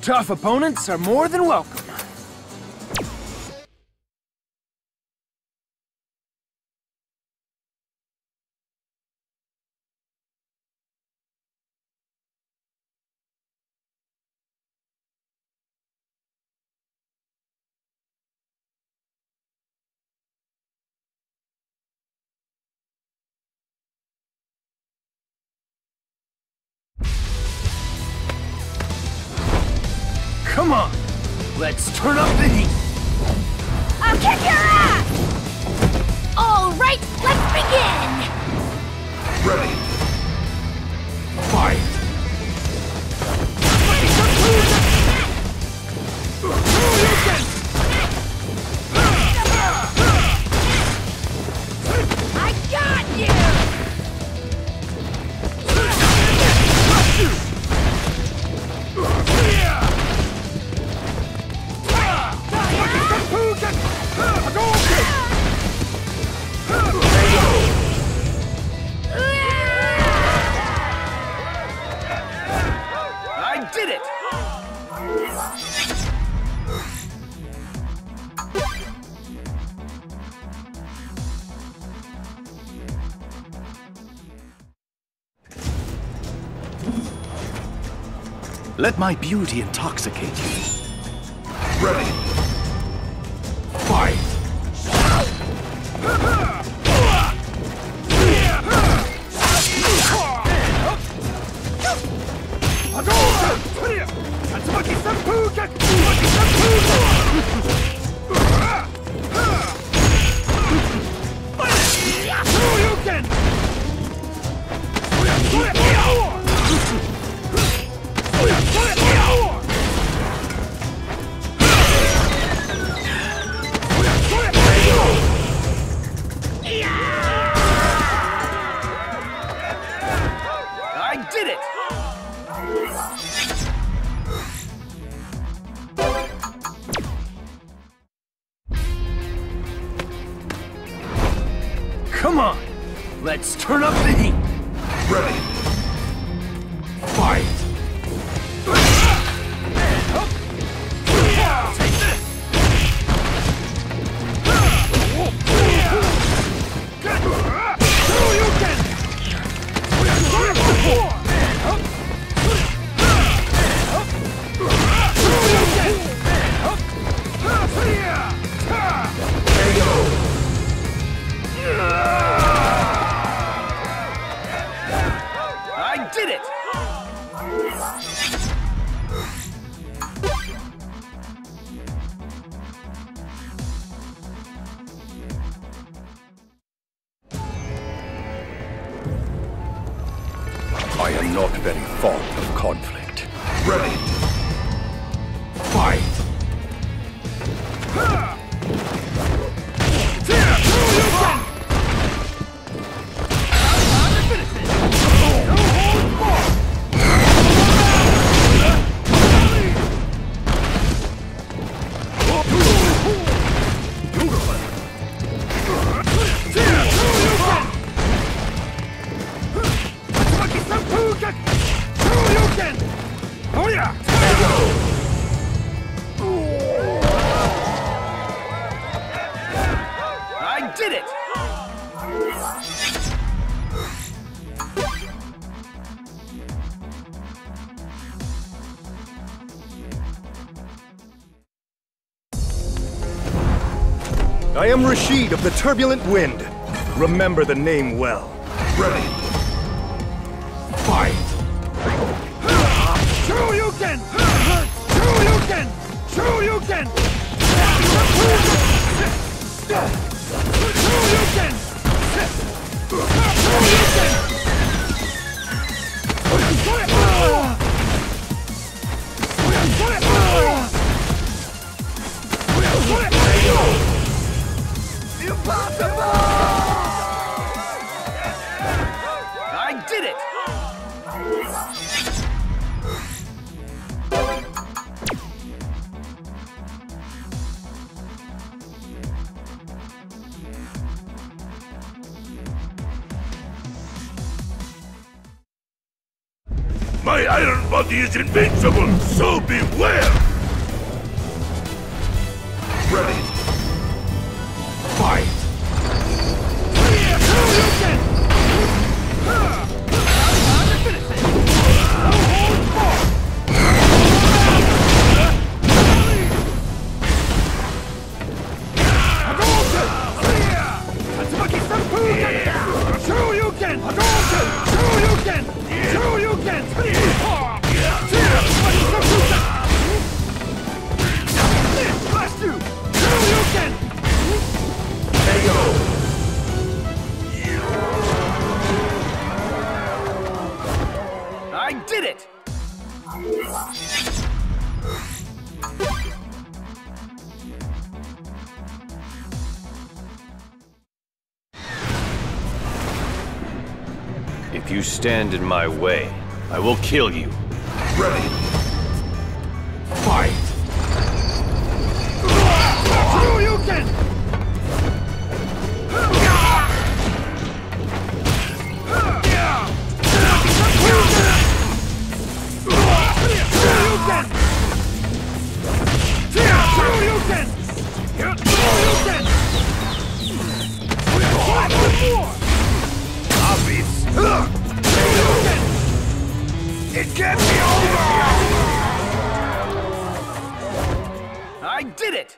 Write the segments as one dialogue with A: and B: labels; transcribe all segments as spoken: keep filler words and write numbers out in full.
A: Tough opponents are more than welcome. Come on, let's turn up the heat.
B: I'll kick your ass! All right, let's begin!
C: Ready.
A: Fight!
B: I got you!
A: I did it!
D: Let my beauty intoxicate you.
C: Ready.
A: Fight! I did it! Come on, let's turn up the heat.
C: Ready.
A: Fight! I did it!
C: I am not very fond of conflict. Ready.
A: Fight! I did it!
E: I am Rashid of the Turbulent Wind. Remember the name well.
C: Ready.
A: Fight! Shoryuken! Shoryuken! Shoryuken! Shoryuken! Impossible! I did it!
F: My iron body is invincible, so beware! Ready. Fight!
A: I did it!
C: If you stand in my way, I will kill you.
F: Ready. Fight!
A: Shoryuken!
F: It can't be over!
A: I did it!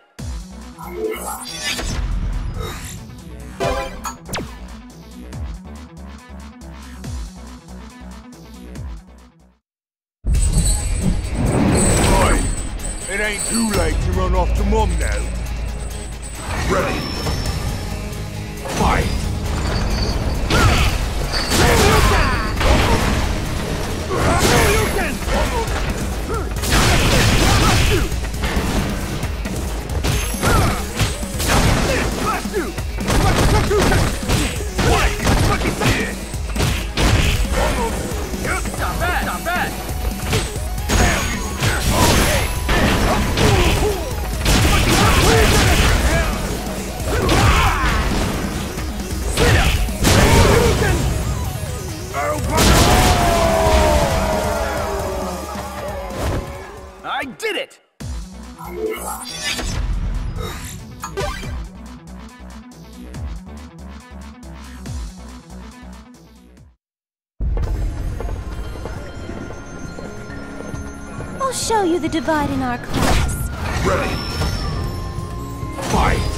F: Boy, it ain't too late to run off to Mum now. Ready. Fight!
A: I did it!
B: I'll show you the divide in our class.
F: Ready. Fight!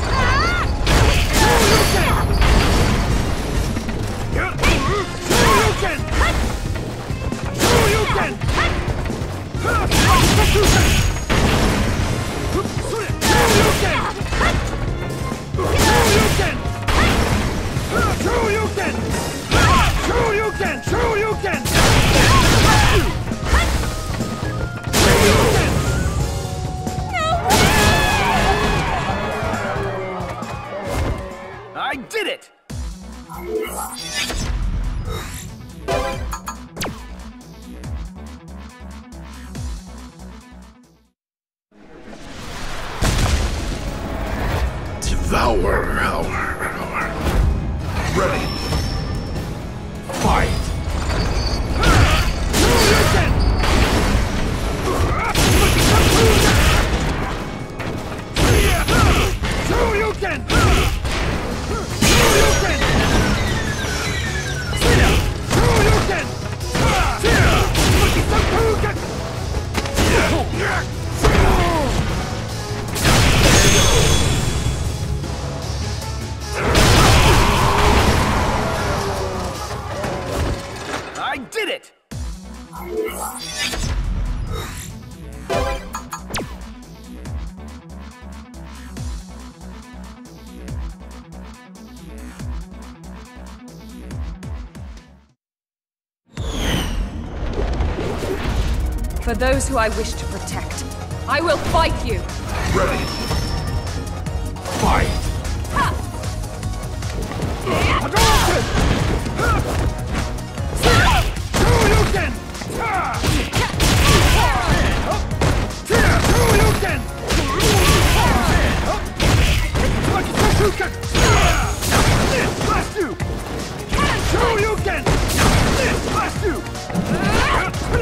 A: I did it!
F: Devour our... Ready. Fight!
A: I did it!
G: For those who I wish to protect, I will fight you!
F: Ready. Fight!
A: Shoryuken! Blast you!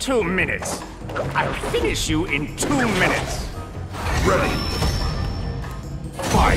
A: Two minutes. I'll finish you in two minutes.
F: Ready. Fight.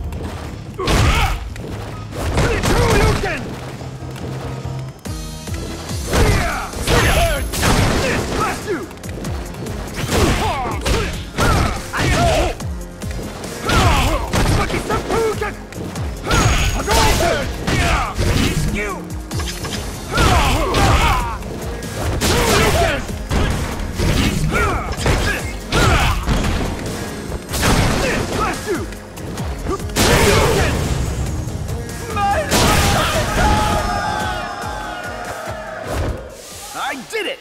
A: I did it!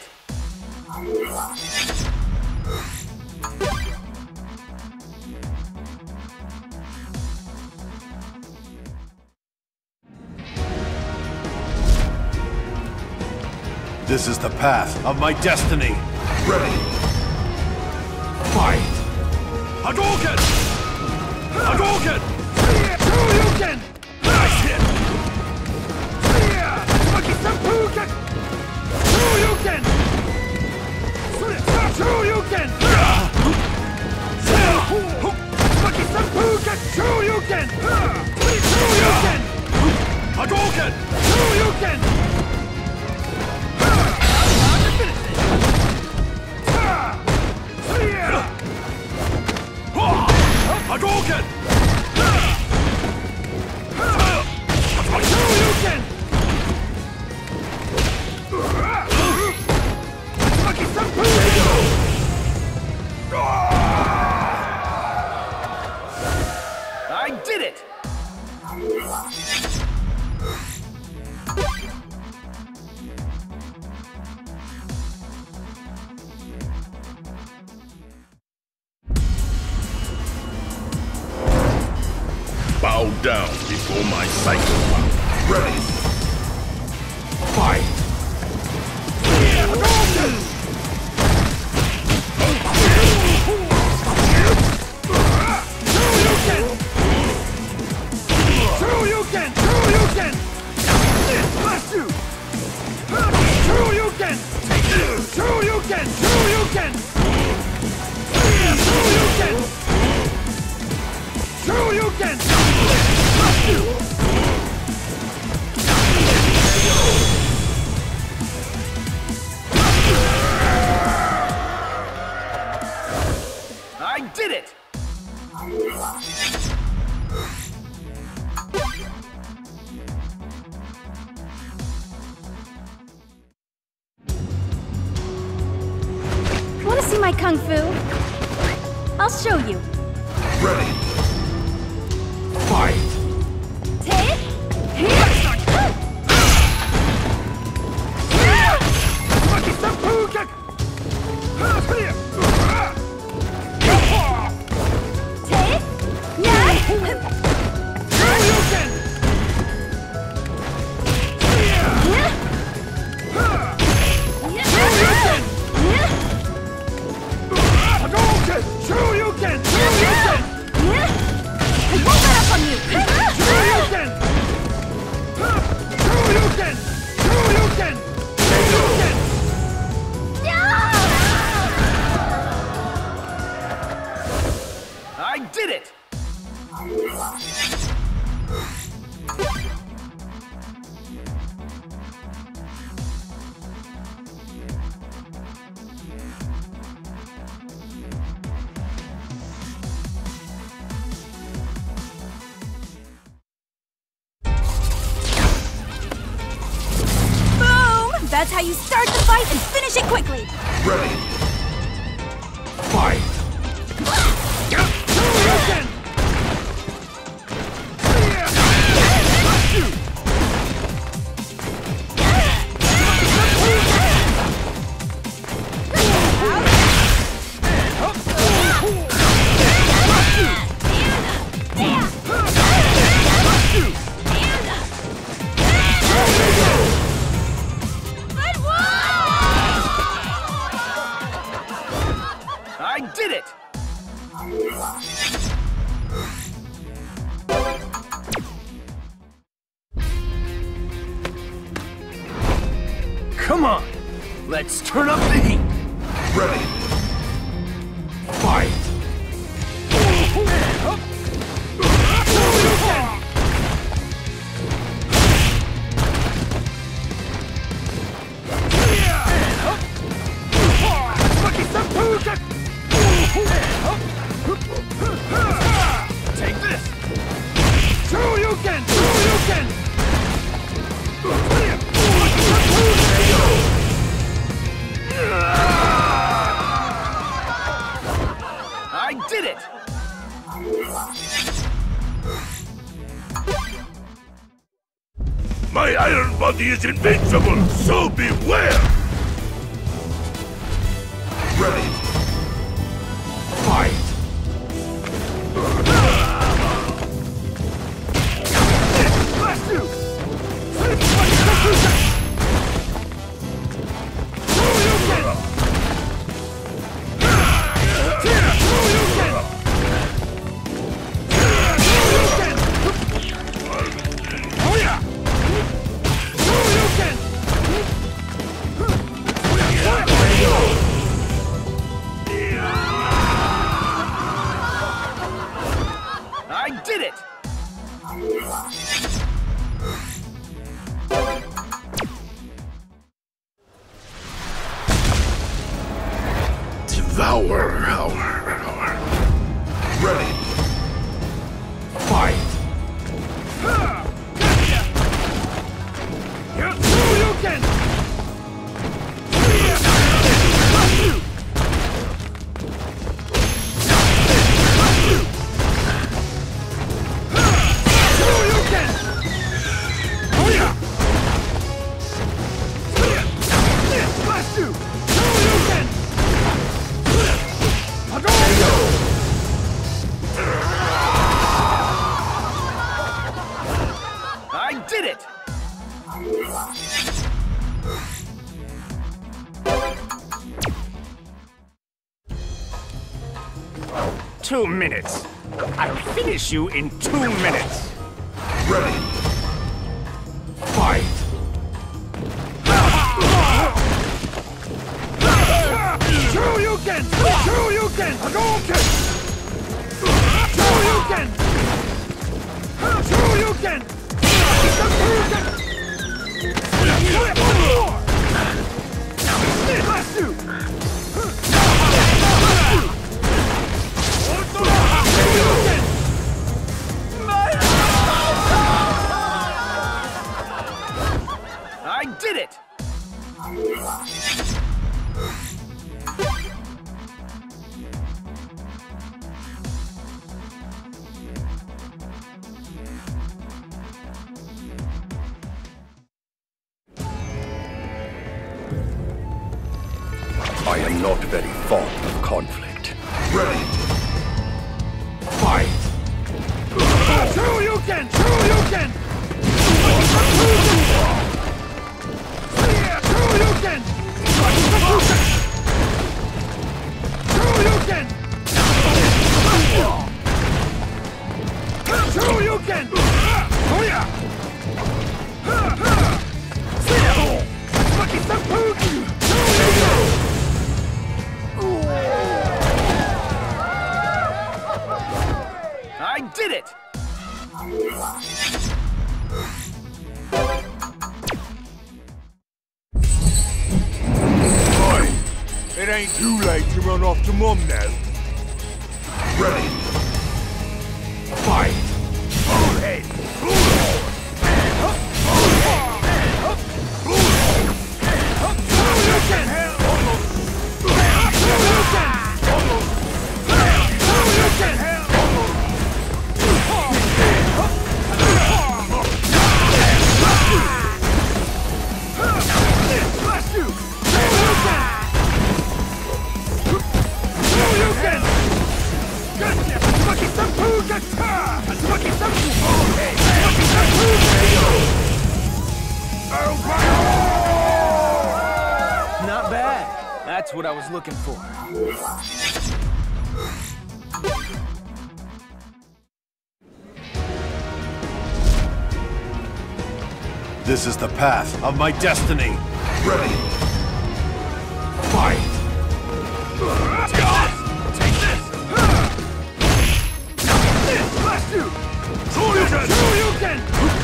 D: This is the path of my destiny.
F: Ready. Fight.
D: Hadouken! Hadouken!
F: Shoryuken!
D: Nice hit!
F: Shoryuken! Shoryuken! Shoryuken! Shoryuken! Shoryuken!
D: Hadouken!
F: Shoryuken!
D: Hadouken!
F: Shoryuken!
A: I did it!
C: Bow down before my cycle.
F: Ready. Fight. Shoryuken! Shoryuken! Blast you! Shoryuken! Shoryuken! Shoryuken! Shoryuken! Shoryuken! Blast you!
A: I did it!
B: Want to see my kung fu? I'll show you.
F: Ready. Fight.
B: Take. Take.
F: Shoryuken! Shoryuken!
B: I won't let up on you!
F: Shoryuken! Shoryuken! Shoryuken! Shoryuken!
A: I did it!
B: That's how you start the fight and finish it quickly!
F: Ready. Fight. Shoryuken!
A: I did it! Come on! Let's turn up the heat.
F: Ready. Fight.
D: Take this! Shoryuken! Shoryuken!
A: I did it!
F: My iron body is invincible, so beware! Ready. Fight!
D: Blast you!
A: I did it!
F: Devour our... Ready. Fight!
D: Shoryuken!
A: I did it! Two minutes. I'll finish you in two minutes.
F: Ready. Fight!
D: Shoryuken! Shoryuken! Hadouken! Shoryuken! Shoryuken! Blast you!
A: I did it!
C: I am not very fond of conflict.
F: Ready. Fight!
D: Shoryuken! Shoryuken! Shoryuken! Shoryuken! Shoryuken! Oh yeah! Lucky Sampuki!
A: I did it!
F: Boy!
E: It ain't too late to run off to Mum now.
F: Ready. Fight!
E: Full head!
A: Not bad. That's what I was looking for.
E: This is the path of my destiny.
F: Ready. Fight!
D: Take this! Blast you!
F: Shoryuken!
D: Shoryuken!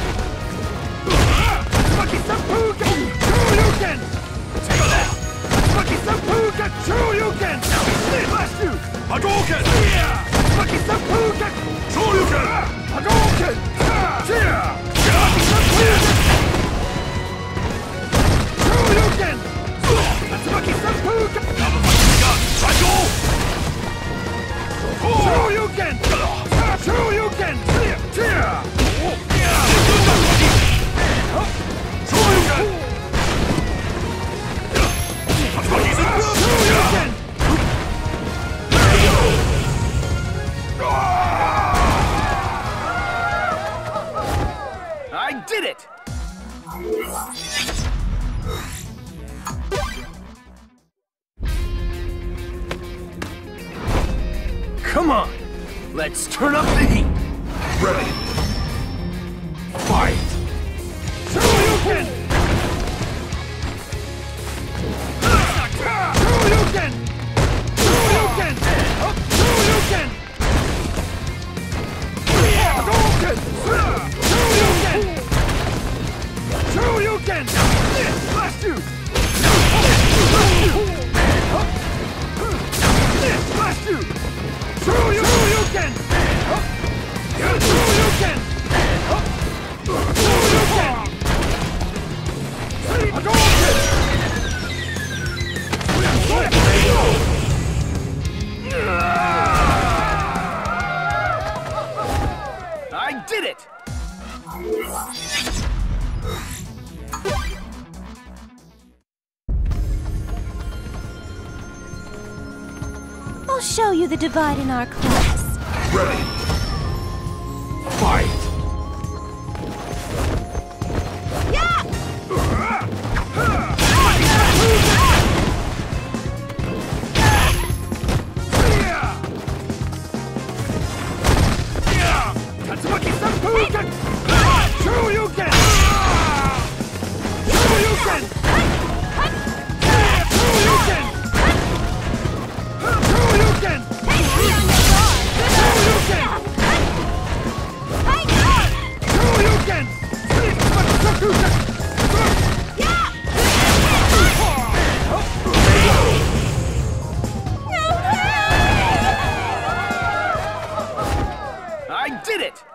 D: Tatsumaki Seppuku! Shoryuken!
F: Take that!
D: Tatsumaki Seppuku! Shoryuken! Blast you!
F: Hadouken!
D: Tatsumaki Seppuku!
F: Shoryuken!
D: Hadouken! Tatsumaki Seppuku! Shoryuken! Tatsumaki Seppuku!
F: Triangle!
D: Shoryuken! Shoryuken!
F: Shoryuken!
D: Shoryuken!
A: I did it! Come on! Let's turn up the heat!
F: Ready! Fight!
D: Shoryuken! Shoryuken! Shoryuken! Shoryuken! Hadouken! Shoryuken! Shoryuken! Blast you! Blast you! Blast you! Shoryuken! Shoryuken! Shoryuken! Hadouken!
A: I did it!
B: I'll show you the divide in our class.
F: Ready! Fight!
D: Tatsumaki Seppuku! Shoryuken! Shoryuken! Shoryuken! Shoryuken! Shoryuken! Shoryuken!
A: I did it!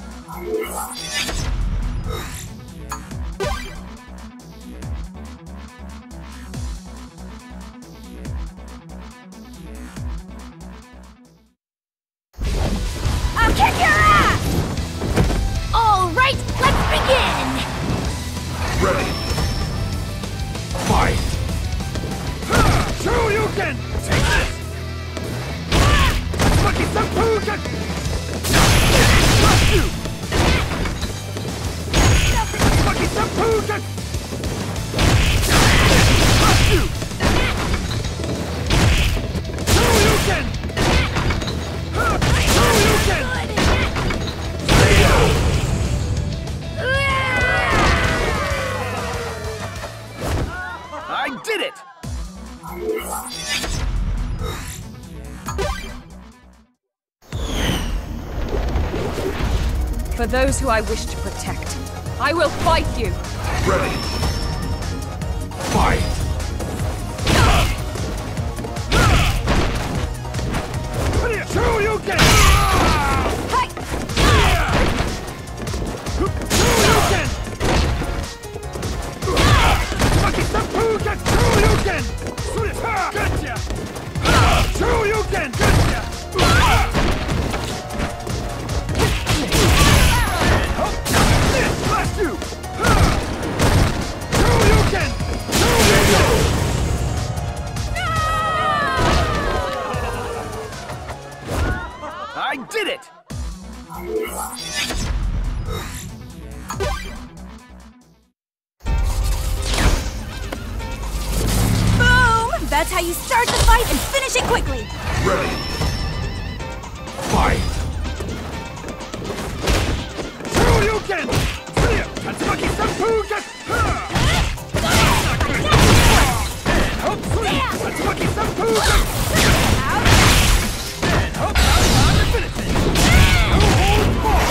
B: I'll kick your ass! All right, let's begin!
F: Ready! Fight!
D: Shoryuken! Take this! Tatsumaki Seppuku! Blast you! Tatsumaki Seppuku! Blast you! Shoryuken! Shoryuken!
A: I did it!
G: For those who I wish to protect, I will fight you!
F: Ready! Fight!
D: Shoryuken! Shoryuken! Tatsumaki Seppuku! Shoryuken! Gotcha! Shoryuken! Gotcha! Blast you! Shoryuken! Shoryuken!
A: I did it!
B: Boom! That's how you start the fight and finish it quickly!
F: Ready! Fight!
D: Shoryuken! Tatsumaki Seppuku! Tatsumaki Seppuku! And hope I'm to finish it! No holds barred!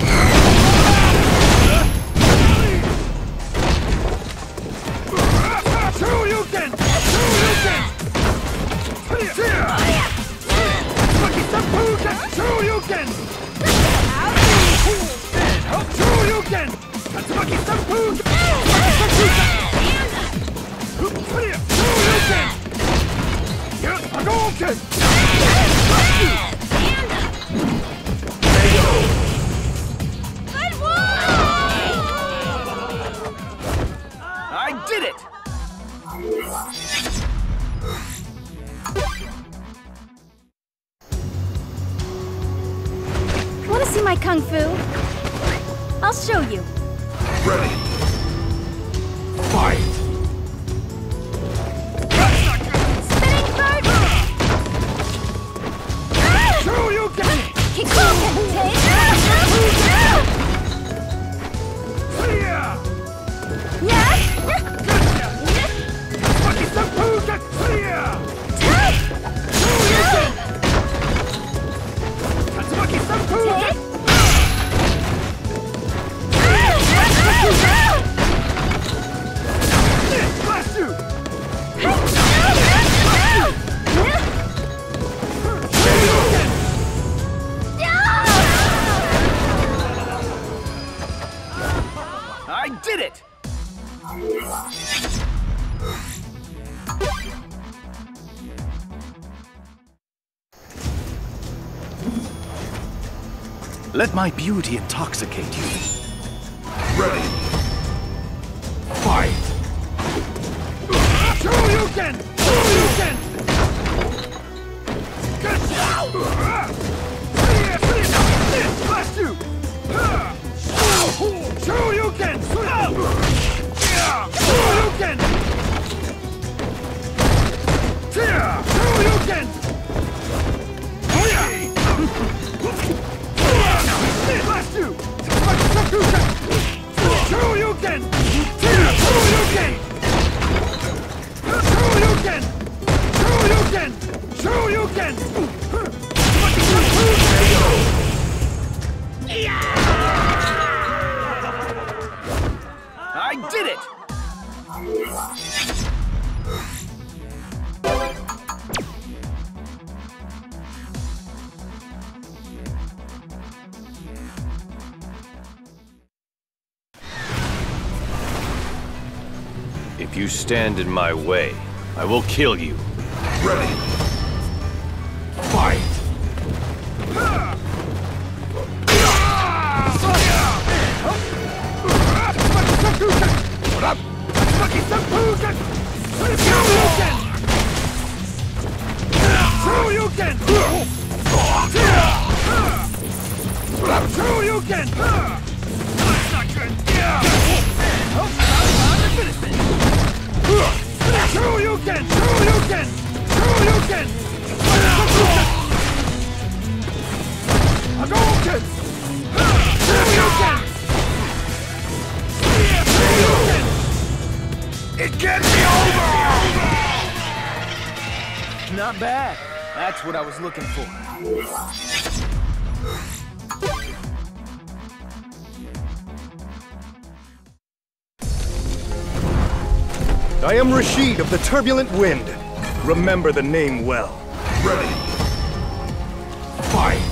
D: Shoryuken! Shoryuken! Tatsumaki Seppuku! Shoryuken! And hope Shoryuken! Tatsumaki Seppuku!
A: I did it!
B: Want to see my kung fu? I'll show you.
F: Ready. Fight!
B: Spinning bird!
D: Shoryuken!
B: Kikuken! Take! Yeah!
D: Tatsumaki Seppuku! Tatsumaki Seppuku! Blast you!
A: I did it! Let my beauty intoxicate you.
F: Ready. Fight!
D: Shoryuken! Shoryuken! Blast you! Shoryuken! Shoryuken! Shoryuken! Oh yeah! Blast you! Shoryuken! Shoryuken! Shoryuken! Shoryuken! Shoryuken!
A: I did it! If you stand in my way, I will kill you.
F: Ready. Fight!
D: What up? Tatsumaki Seppuku! Shoryuken! Shoryuken! Shoryuken! That's not good! Hope I'm to finish it! Shoryuken! Shoryuken! Shoryuken! Hadouken! Shoryuken!
F: It gets me over!
A: Not bad. That's what I was looking for.
E: I am Rashid of the Turbulent Wind. Remember the name well.
F: Ready. Fight!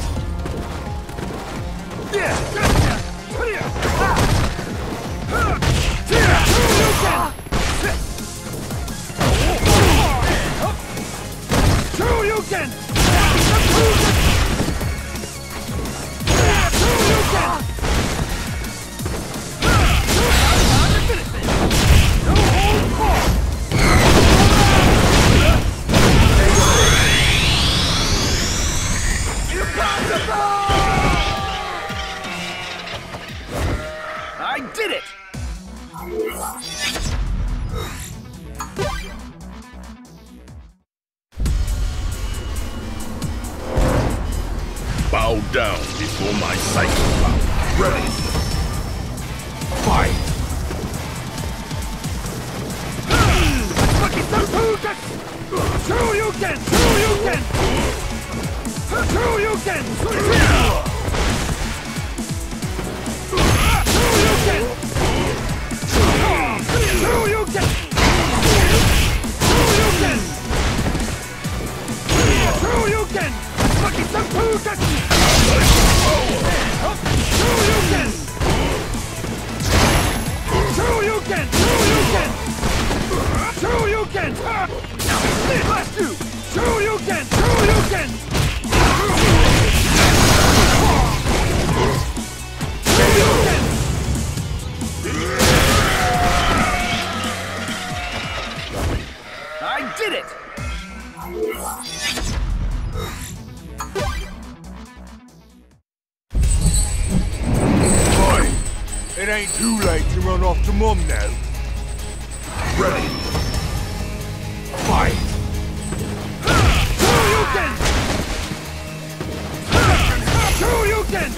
D: Yeah! Shoryuken! Shoryuken! No holds barred!
A: I did it!
F: Bow down before my psychic power. Ready. Fight!
D: Tatsumaki Seppuku! Two you can! Two you can! Two you can! Two you can! Two you can! Two you can! Two you can! Fucking some two can! Two you can! Two you can! Two you can! Two you can! Last two! Two you can! Two you can! Two you can!
A: I did it!
F: Fine. It ain't too late to run off to Mum now. Ready. Fight!
D: Shoryuken! Shoryuken!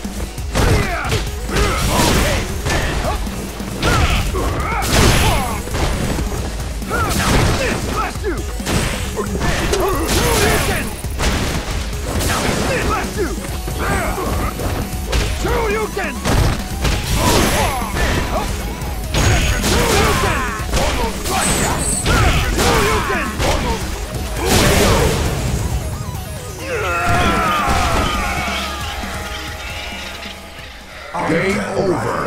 D: Last two! Shoryuken! Last two! Shoryuken! Shoryuken!
F: Game over.